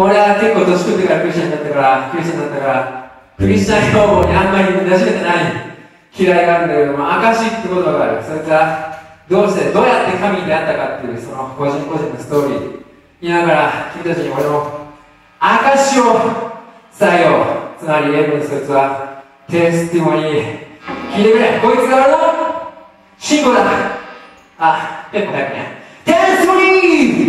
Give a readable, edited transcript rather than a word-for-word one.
俺は結構年食ってからクリスチャンになったから、クリスチャン用語にあんまり馴染めてない嫌いがあるんだけども、証って言葉がある。それからどうやって神に出会ったかっていうその個人個人のストーリー言いながら、君たちに俺の証を伝えよう。つまり英語にそいつはテスティモニー。聞いてくれ、こいつが俺の信仰だ。あ、結構早くね。テスティモニー